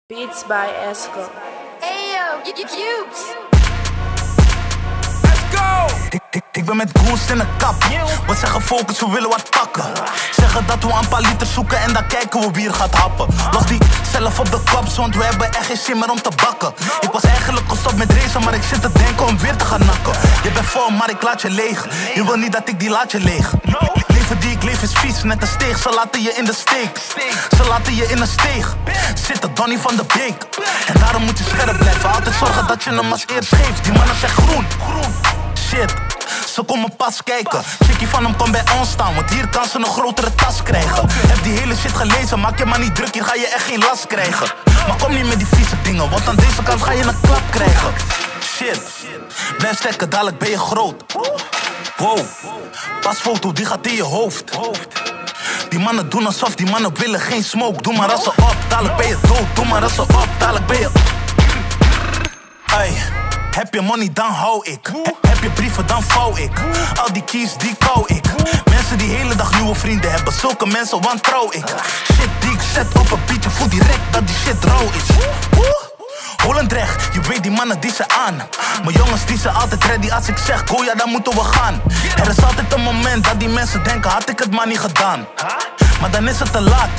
Beats by Esco. Ayo, Cubes. Let's go! Ik ben met goons in een kap. We zeggen focus, we willen wat pakken. Zeggen dat we een paar liter zoeken en dan kijken we wie er gaat happen. Los die zelf op de kop, want we hebben echt geen zin meer om te bakken. Ik was eigenlijk gestopt met racen, maar ik zit te denken om weer te gaan nakken. Je bent vol, maar ik laat je leeg. Je wil niet dat ik die laat je leeg. Leven die ik leef is vies, net een steeg. Ze laten je in de steek. Ze laten je in een steeg. Zitten Donnie van de Beek. En daarom moet je scherp blijven. Altijd zorgen dat je hem als eerst geeft. Die mannen zijn groen. Shit, ze komen pas kijken. Chickie van hem kan bij ons staan, want hier kan ze een grotere tas krijgen. Heb die hele shit gelezen, maak je maar niet druk, hier ga je echt geen last krijgen. Maar kom niet met die vieze dingen, want aan deze kant ga je een klap krijgen. Shit, blijf stekken, dadelijk ben je groot. Wow, pasfoto, die gaat in je hoofd. Die mannen doen alsof die mannen willen geen smoke. Doe maar als ze op, dadelijk ben je dood. Doe maar als ze op, dadelijk ben je... Ay. Heb je money, dan hou ik. Heb je brieven, dan vouw ik. Al die keys, die kou ik. Mensen die hele dag nieuwe vrienden hebben. Zulke mensen wantrouw ik. Shit die ik zet op een beatje, voel direct dat die shit rauw is. Holendrecht, je weet die mannen die ze aan. Maar jongens die zijn altijd ready als ik zeg go, ja dan moeten we gaan. Er is altijd een moment dat die mensen denken had ik het maar niet gedaan. Maar dan is het te laat.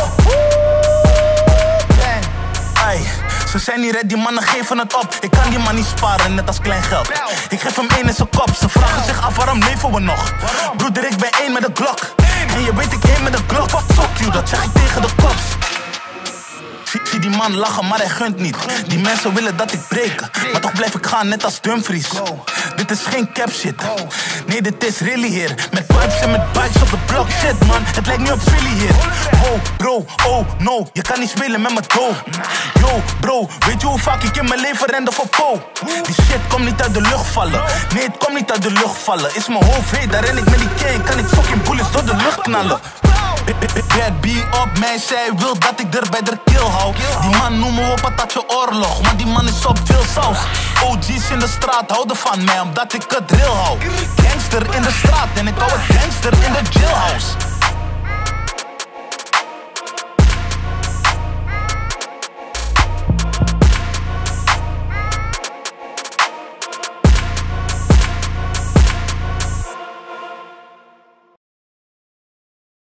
Ay, ze zijn niet ready, mannen geven het op. Ik kan die man niet sparen, net als klein geld. Ik geef hem één in zijn kop, ze vragen zich af waarom leven we nog. Broeder, ik ben één met een Glock. En je weet ik één met een Glock. Fuck you, dat zeg ik tegen de cops. Zie die man lachen, maar hij gunt niet. Die mensen willen dat ik breek, maar toch blijf ik gaan, net als Dumfries. Dit is geen cap shit. Nee, dit is really here. Met pipes en met bikes op de blok. Shit man, het lijkt niet op Philly hier. Wow bro, oh no, je kan niet spelen met mijn dough. Yo bro, weet je hoe vaak ik in mijn leven rende voor po? Die shit komt niet uit de lucht vallen. Nee, het komt niet uit de lucht vallen. Is mijn hoofd heet, daar ren ik met die cane. Kan ik fucking bullets door de lucht knallen. Bad B op mij, zij wil dat ik er bij de kill hou. Die man noemen we patatje oorlog, maar die man is op veel saus. OG's in de straat houden van mij, omdat ik het real hou. Gangster in de straat en ik hou het gangster in de jailhouse.